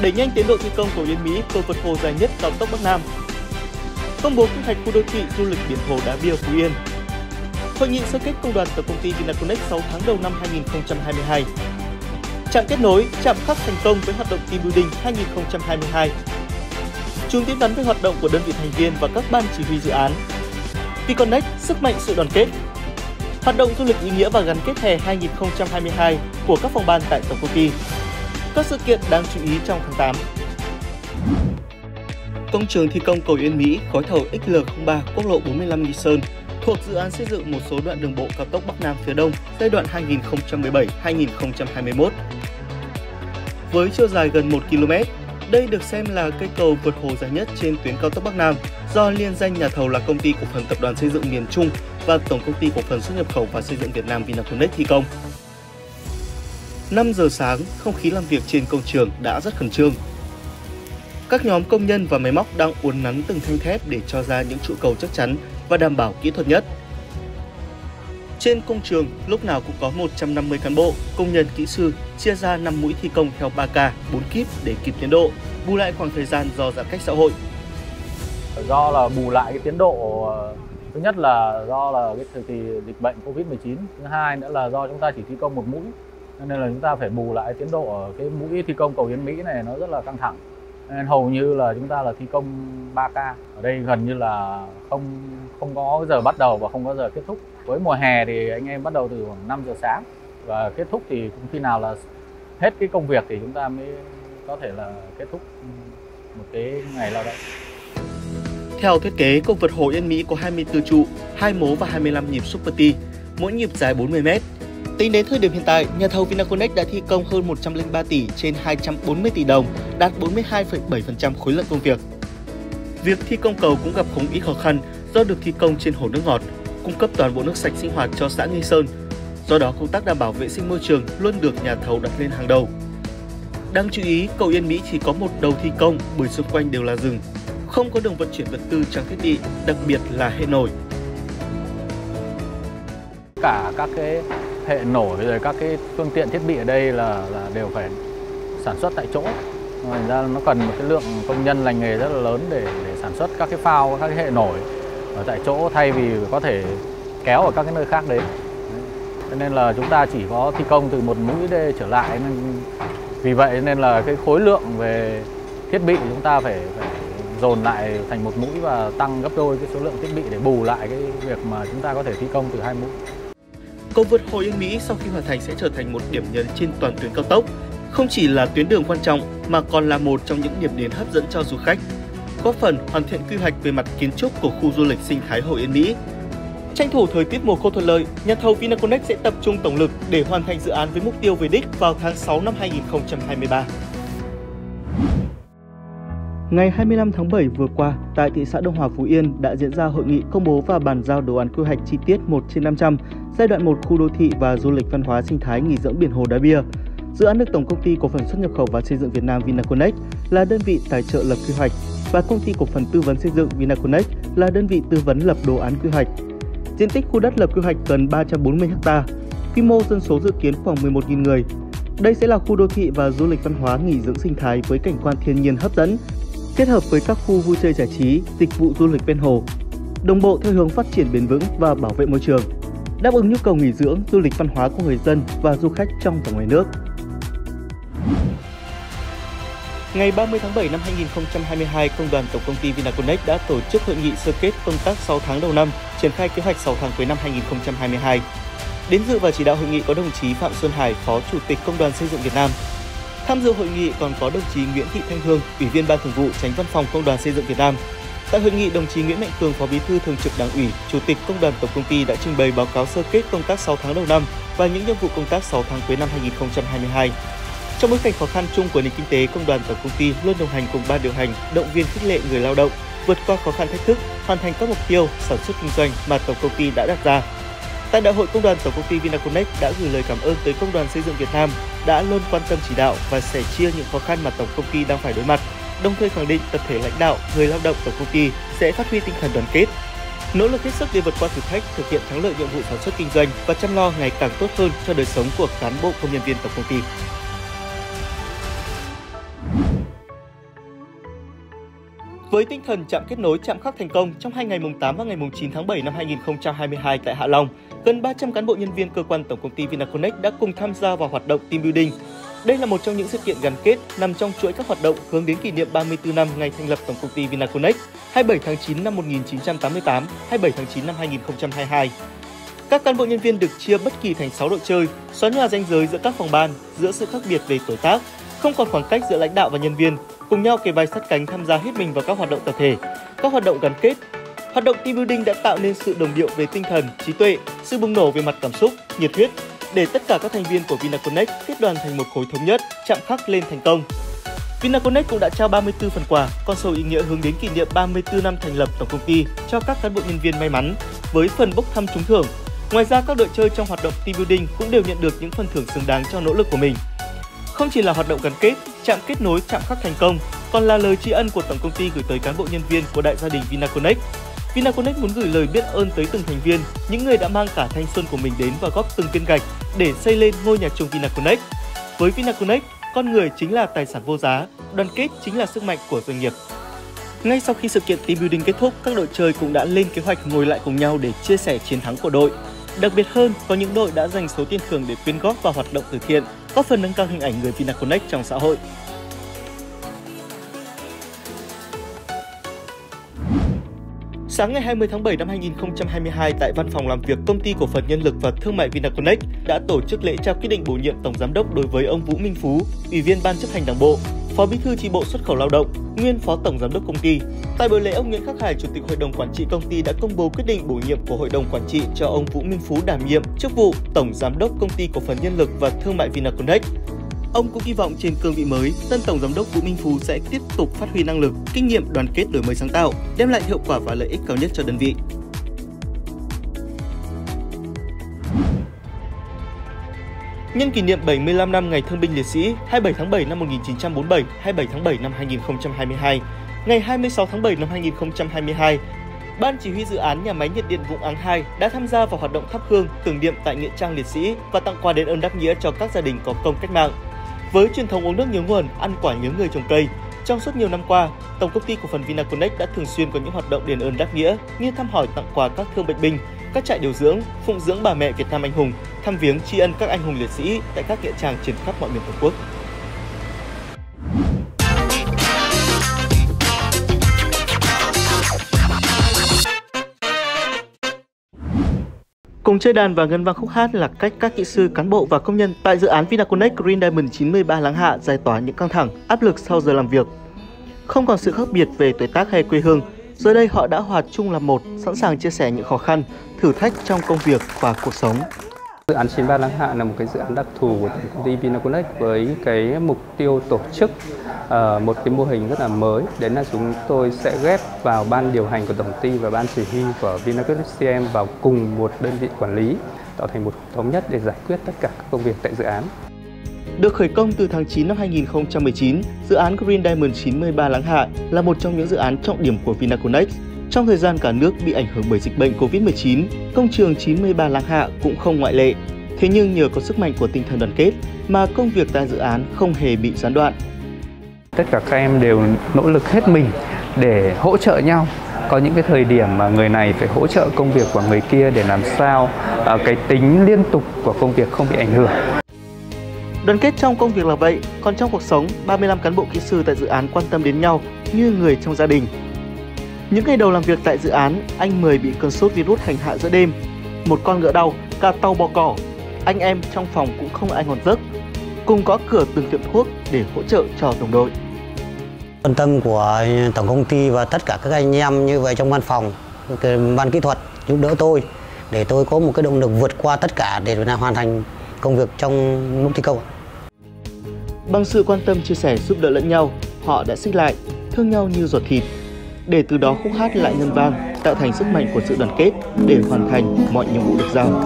đẩy nhanh tiến độ thi công cầu Yên Mỹ, cầu vượt hồ dài nhất cao tốc Bắc Nam. Công bố quy hoạch khu đô thị du lịch biển Hồ Đá Bia Phú Yên. Hội nghị sơ kết công đoàn tổng công ty Vinaconex 6 tháng đầu năm 2022. Trạm kết nối, chạm khắc thành công với hoạt động team building 2022. Chung tin vắn về hoạt động của đơn vị thành viên và các ban chỉ huy dự án. Vconnect, sức mạnh sự đoàn kết. Hoạt động du lịch ý nghĩa và gắn kết hè 2022 của các phòng ban tại tổng công ty. Các sự kiện đáng chú ý trong tháng 8. Công trường thi công cầu Yên Mỹ, gói thầu XL03 quốc lộ 45 Nghi Sơn thuộc dự án xây dựng một số đoạn đường bộ cao tốc Bắc Nam phía Đông giai đoạn 2017-2021. Với chiều dài gần 1 km, đây được xem là cây cầu vượt hồ dài nhất trên tuyến cao tốc Bắc Nam do liên danh nhà thầu là Công ty Cổ phần Tập đoàn Xây dựng Miền Trung và Tổng công ty Cổ phần Xuất nhập khẩu và Xây dựng Việt Nam Vinaconex thi công. 5 giờ sáng, không khí làm việc trên công trường đã rất khẩn trương. Các nhóm công nhân và máy móc đang uốn nắn từng thanh thép để cho ra những trụ cầu chắc chắn và đảm bảo kỹ thuật nhất. Trên công trường, lúc nào cũng có 150 cán bộ, công nhân, kỹ sư chia ra 5 mũi thi công theo 3K, 4 kíp để kịp tiến độ, bù lại khoảng thời gian do giãn cách xã hội. Do là bù lại cái tiến độ, thứ nhất là do là cái thời kỳ dịch bệnh Covid-19, thứ hai nữa là do chúng ta chỉ thi công một mũi, nên là chúng ta phải bù lại tiến độ ở cái mũi thi công cầu Yên Mỹ này nó rất là căng thẳng. Nên hầu như là chúng ta là thi công 3K. Ở đây gần như là không có giờ bắt đầu và không có giờ kết thúc. Với mùa hè thì anh em bắt đầu từ khoảng 5 giờ sáng và kết thúc thì cũng khi nào là hết cái công việc thì chúng ta mới có thể là kết thúc một cái ngày lao động. Theo thiết kế, cầu vượt hồ Yên Mỹ có 24 trụ, 2 mố và 25 nhịp Super T, mỗi nhịp dài 40 m. Tính đến thời điểm hiện tại, nhà thầu Vinaconex đã thi công hơn 103 tỷ trên 240 tỷ đồng, đạt 42,7% khối lượng công việc. Việc thi công cầu cũng gặp không ít khó khăn do được thi công trên hồ nước ngọt, cung cấp toàn bộ nước sạch sinh hoạt cho xã Nghi Sơn. Do đó, công tác đảm bảo vệ sinh môi trường luôn được nhà thầu đặt lên hàng đầu. Đáng chú ý, cầu Yên Mỹ chỉ có một đầu thi công bởi xung quanh đều là rừng, không có đường vận chuyển vật tư trang thiết bị, đặc biệt là hệ nổi. Cả các cái hệ nổi rồi các cái phương tiện thiết bị ở đây là đều phải sản xuất tại chỗ. Thành ra nó cần một cái lượng công nhân lành nghề rất là lớn để sản xuất các cái phao, các cái hệ nổi ở tại chỗ thay vì có thể kéo ở các cái nơi khác đến. Cho nên là chúng ta chỉ có thi công từ một mũi để trở lại, nên vì vậy nên là cái khối lượng về thiết bị chúng ta phải dồn lại thành một mũi và tăng gấp đôi cái số lượng thiết bị để bù lại cái việc mà chúng ta có thể thi công từ 2 mũi. Cầu vượt hồ Yên Mỹ sau khi hoàn thành sẽ trở thành một điểm nhấn trên toàn tuyến cao tốc, không chỉ là tuyến đường quan trọng mà còn là một trong những điểm đến hấp dẫn cho du khách, góp phần hoàn thiện quy hoạch về mặt kiến trúc của khu du lịch sinh thái hồ Yên Mỹ. Tranh thủ thời tiết mùa khô thuận lợi, nhà thầu Vinaconex sẽ tập trung tổng lực để hoàn thành dự án với mục tiêu về đích vào tháng 6 năm 2023. Ngày 25 tháng 7 vừa qua, tại thị xã Đông Hòa, Phú Yên đã diễn ra hội nghị công bố và bàn giao đồ án quy hoạch chi tiết 1/500 giai đoạn 1 khu đô thị và du lịch văn hóa sinh thái nghỉ dưỡng biển Hồ Đá Bia. Dự án được Tổng công ty Cổ phần Xuất nhập khẩu và Xây dựng Việt Nam Vinaconex là đơn vị tài trợ lập quy hoạch và Công ty Cổ phần Tư vấn Xây dựng Vinaconex là đơn vị tư vấn lập đồ án quy hoạch. Diện tích khu đất lập quy hoạch gần 340 ha, quy mô dân số dự kiến khoảng 11.000 người. Đây sẽ là khu đô thị và du lịch văn hóa nghỉ dưỡng sinh thái với cảnh quan thiên nhiên hấp dẫn, kết hợp với các khu vui chơi giải trí, dịch vụ du lịch ven hồ, đồng bộ theo hướng phát triển bền vững và bảo vệ môi trường, đáp ứng nhu cầu nghỉ dưỡng, du lịch văn hóa của người dân và du khách trong và ngoài nước. Ngày 30 tháng 7 năm 2022, Công đoàn Tổng công ty Vinaconex đã tổ chức hội nghị sơ kết công tác 6 tháng đầu năm, triển khai kế hoạch 6 tháng cuối năm 2022. Đến dự và chỉ đạo hội nghị có đồng chí Phạm Xuân Hải, Phó Chủ tịch Công đoàn Xây dựng Việt Nam. Tham dự hội nghị còn có đồng chí Nguyễn Thị Thanh Hương, Ủy viên Ban Thường vụ Chánh Văn phòng Công đoàn Xây dựng Việt Nam. Tại hội nghị, đồng chí Nguyễn Mạnh Cường, Phó Bí thư Thường trực Đảng ủy, Chủ tịch Công đoàn Tổng công ty đã trình bày báo cáo sơ kết công tác 6 tháng đầu năm và những nhiệm vụ công tác 6 tháng cuối năm 2022. Trong bối cảnh khó khăn chung của nền kinh tế, Công đoàn Tổng công ty luôn đồng hành cùng ban điều hành, động viên khích lệ người lao động vượt qua khó khăn thách thức, hoàn thành các mục tiêu sản xuất kinh doanh mà Tổng công ty đã đặt ra. Tại đại hội, Công đoàn Tổng công ty Vinaconex đã gửi lời cảm ơn tới Công đoàn Xây dựng Việt Nam đã luôn quan tâm chỉ đạo và sẻ chia những khó khăn mà Tổng công ty đang phải đối mặt, đồng thời khẳng định tập thể lãnh đạo, người lao động Tổng công ty sẽ phát huy tinh thần đoàn kết, nỗ lực hết sức để vượt qua thử thách, thực hiện thắng lợi nhiệm vụ sản xuất kinh doanh và chăm lo ngày càng tốt hơn cho đời sống của cán bộ công nhân viên Tổng công ty. Với tinh thần chạm kết nối, chạm khắc thành công, trong 2 ngày mùng 8 và ngày mùng 9 tháng 7 năm 2022 tại Hạ Long, gần 300 cán bộ nhân viên cơ quan tổng công ty Vinaconex đã cùng tham gia vào hoạt động team building. Đây là một trong những sự kiện gắn kết nằm trong chuỗi các hoạt động hướng đến kỷ niệm 34 năm ngày thành lập tổng công ty Vinaconex, 27 tháng 9 năm 1988, 27 tháng 9 năm 2022. Các cán bộ nhân viên được chia bất kỳ thành 6 đội chơi, xóa nhòa ranh giới giữa các phòng ban, giữa sự khác biệt về tuổi tác, không còn khoảng cách giữa lãnh đạo và nhân viên, cùng nhau kề vai sát cánh tham gia hết mình vào các hoạt động tập thể, các hoạt động gắn kết. Hoạt động team building đã tạo nên sự đồng điệu về tinh thần, trí tuệ, sự bùng nổ về mặt cảm xúc, nhiệt huyết, để tất cả các thành viên của Vinaconex kết đoàn thành một khối thống nhất, chạm khắc lên thành công. Vinaconex cũng đã trao 34 phần quà, con số ý nghĩa hướng đến kỷ niệm 34 năm thành lập tổng công ty cho các cán bộ nhân viên may mắn, với phần bốc thăm trúng thưởng. Ngoài ra, các đội chơi trong hoạt động team building cũng đều nhận được những phần thưởng xứng đáng cho nỗ lực của mình. Không chỉ là hoạt động gắn kết, chạm kết nối, chạm khắc thành công, còn là lời tri ân của tổng công ty gửi tới cán bộ nhân viên của đại gia đình Vinaconex. Vinaconex muốn gửi lời biết ơn tới từng thành viên, những người đã mang cả thanh xuân của mình đến và góp từng viên gạch để xây lên ngôi nhà chung Vinaconex. Với Vinaconex, con người chính là tài sản vô giá, đoàn kết chính là sức mạnh của doanh nghiệp. Ngay sau khi sự kiện team building kết thúc, các đội chơi cũng đã lên kế hoạch ngồi lại cùng nhau để chia sẻ chiến thắng của đội. Đặc biệt hơn, có những đội đã dành số tiền thưởng để quyên góp vào hoạt động từ thiện, góp phần nâng cao hình ảnh người Vinaconex trong xã hội. Sáng ngày 20 tháng 7 năm 2022 tại văn phòng làm việc Công ty Cổ phần Nhân lực và Thương mại Vinaconex đã tổ chức lễ trao quyết định bổ nhiệm tổng giám đốc đối với ông Vũ Minh Phú, Ủy viên Ban chấp hành Đảng bộ, Phó Bí thư chi bộ xuất khẩu lao động, nguyên Phó tổng giám đốc công ty. Tại buổi lễ, ông Nguyễn Khắc Hải, Chủ tịch Hội đồng Quản trị công ty đã công bố quyết định bổ nhiệm của Hội đồng Quản trị cho ông Vũ Minh Phú đảm nhiệm chức vụ Tổng Giám đốc Công ty Cổ phần Nhân lực và Thương mại Vinaconex. Ông cũng kỳ vọng trên cương vị mới, tân Tổng Giám đốc Vũ Minh Phú sẽ tiếp tục phát huy năng lực, kinh nghiệm, đoàn kết, đổi mới sáng tạo, đem lại hiệu quả và lợi ích cao nhất cho đơn vị. Nhân kỷ niệm 75 năm Ngày Thương binh Liệt sĩ 27 tháng 7 năm 1947, 27 tháng 7 năm 2022, ngày 26 tháng 7 năm 2022, Ban Chỉ huy Dự án Nhà máy nhiệt điện Vũng Áng 2 đã tham gia vào hoạt động thắp hương tưởng niệm tại nghĩa trang liệt sĩ và tặng quà đền ơn đáp nghĩa cho các gia đình có công cách mạng. Với truyền thống uống nước nhớ nguồn, ăn quả nhớ người trồng cây, trong suốt nhiều năm qua, Tổng công ty Cổ phần Vinaconex đã thường xuyên có những hoạt động đền ơn đáp nghĩa như thăm hỏi, tặng quà các thương bệnh binh, các trại điều dưỡng, phụng dưỡng bà mẹ Việt Nam anh hùng, thăm viếng tri ân các anh hùng liệt sĩ tại các nghĩa trang trên khắp mọi miền Tổ quốc. Cùng chơi đàn và ngân vang khúc hát là cách các kỹ sư, cán bộ và công nhân tại dự án Vinaconex Green Diamond 93 Láng Hạ giải tỏa những căng thẳng, áp lực sau giờ làm việc. Không còn sự khác biệt về tuổi tác hay quê hương, giờ đây họ đã hòa chung là một, sẵn sàng chia sẻ những khó khăn, thử thách trong công việc và cuộc sống. Dự án 93 Láng Hạ là một cái dự án đặc thù của công ty Vinaconex với cái mục tiêu tổ chức một cái mô hình rất là mới. Đấy là chúng tôi sẽ ghép vào ban điều hành của tổng ty và ban chỉ huy của Vinaconex CM vào cùng một đơn vị quản lý, tạo thành một thống nhất để giải quyết tất cả các công việc tại dự án. Được khởi công từ tháng 9 năm 2019, dự án Green Diamond 93 Láng Hạ là một trong những dự án trọng điểm của Vinaconex. Trong thời gian cả nước bị ảnh hưởng bởi dịch bệnh Covid-19, công trường 93 Láng Hạ cũng không ngoại lệ. Thế nhưng nhờ có sức mạnh của tinh thần đoàn kết mà công việc tại dự án không hề bị gián đoạn. Tất cả các em đều nỗ lực hết mình để hỗ trợ nhau. Có những cái thời điểm mà người này phải hỗ trợ công việc của người kia để làm sao cái tính liên tục của công việc không bị ảnh hưởng. Đoàn kết trong công việc là vậy, còn trong cuộc sống, 35 cán bộ kỹ sư tại dự án quan tâm đến nhau như người trong gia đình. Những ngày đầu làm việc tại dự án, anh Mười bị cơn sốt virus hành hạ giữa đêm. Một con ngựa đau, cả tàu bò cỏ. Anh em trong phòng cũng không ai ngon giấc. Cùng gõ cửa từng tiệm thuốc để hỗ trợ cho đồng đội. Quan tâm của tổng công ty và tất cả các anh em như vậy trong văn phòng, ban kỹ thuật giúp đỡ tôi để tôi có một cái động lực vượt qua tất cả để hoàn thành công việc trong lúc thi công. Bằng sự quan tâm, chia sẻ, giúp đỡ lẫn nhau, họ đã xích lại, thương nhau như ruột thịt. Để từ đó khúc hát lại ngân vang, tạo thành sức mạnh của sự đoàn kết để hoàn thành mọi nhiệm vụ được giao.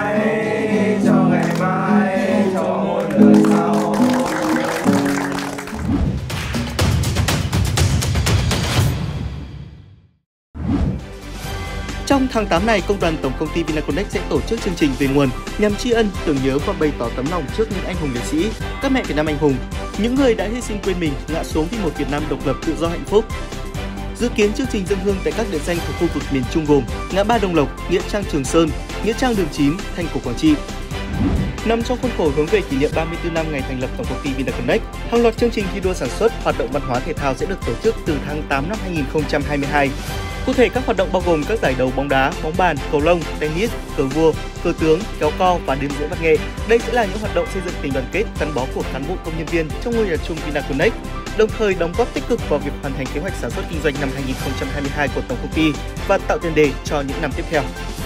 Trong tháng 8 này, Công đoàn Tổng công ty Vinaconex sẽ tổ chức chương trình về nguồn nhằm tri ân, tưởng nhớ và bày tỏ tấm lòng trước những anh hùng liệt sĩ, các mẹ Việt Nam anh hùng, những người đã hy sinh quên mình, ngã xuống vì một Việt Nam độc lập, tự do, hạnh phúc. Dự kiến chương trình dâng hương tại các địa danh thuộc khu vực miền Trung gồm ngã ba Đồng Lộc, nghĩa trang Trường Sơn, nghĩa trang Đường Chín, thành cổ Quảng Trị. Nằm trong khuôn khổ hướng về kỷ niệm 34 năm ngày thành lập Tổng công ty Vinaconex, hàng loạt chương trình thi đua sản xuất, hoạt động văn hóa thể thao sẽ được tổ chức từ tháng 8 năm 2022. Cụ thể, các hoạt động bao gồm các giải đấu bóng đá, bóng bàn, cầu lông, tennis, cờ vua, cờ tướng, kéo co và đêm diễn văn nghệ. Đây sẽ là những hoạt động xây dựng tình đoàn kết, gắn bó của cán bộ công nhân viên trong ngôi nhà chung Vinaconex, đồng thời đóng góp tích cực vào việc hoàn thành kế hoạch sản xuất kinh doanh năm 2022 của tổng công ty và tạo tiền đề cho những năm tiếp theo.